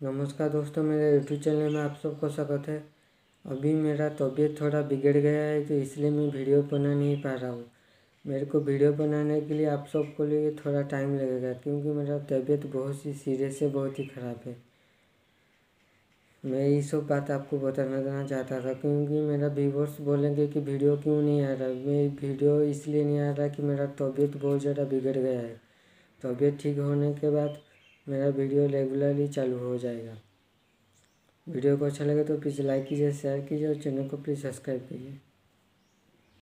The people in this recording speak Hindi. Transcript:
नमस्कार दोस्तों, मेरे यूट्यूब चैनल में आप सबको स्वागत है। अभी मेरा तबीयत थोड़ा बिगड़ गया है तो इसलिए मैं वीडियो बना नहीं पा रहा हूँ। मेरे को वीडियो बनाने के लिए आप सबको लिए थोड़ा टाइम लगेगा क्योंकि मेरा तबीयत बहुत ही सीरियस है, बहुत ही ख़राब है। मैं ये सब बात आपको बताना चाहता था क्योंकि मेरा व्यूअर्स बोलेंगे कि वीडियो क्यों नहीं आ रहा। मैं वीडियो इसलिए नहीं आ रहा कि मेरा तबीयत बहुत ज़्यादा बिगड़ गया है। तबीयत ठीक होने के बाद मेरा वीडियो रेगुलरली चालू हो जाएगा। वीडियो को अच्छा लगे तो प्लीज़ लाइक कीजिए, शेयर कीजिए और चैनल को प्लीज़ सब्सक्राइब कीजिए।